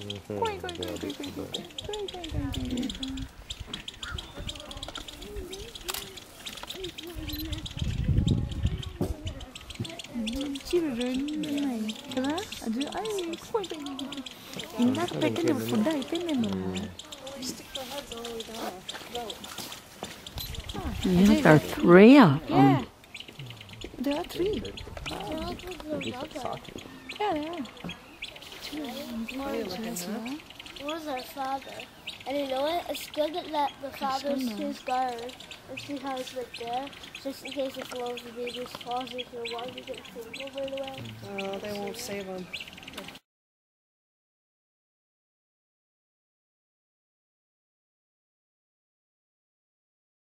చిరురన్నై కదా అది ఇందాక పెట్టిన ఫుడ్ అయిపోయిందేమో. Yeah, there are 3 of them. Yeah, there are 3. Yeah, there are. Where's our father? And you know what? It's good that the father's his guard and see how it's right there, just in case if one of the babies falls into the water, you can pull him right away. Oh, they won't save him.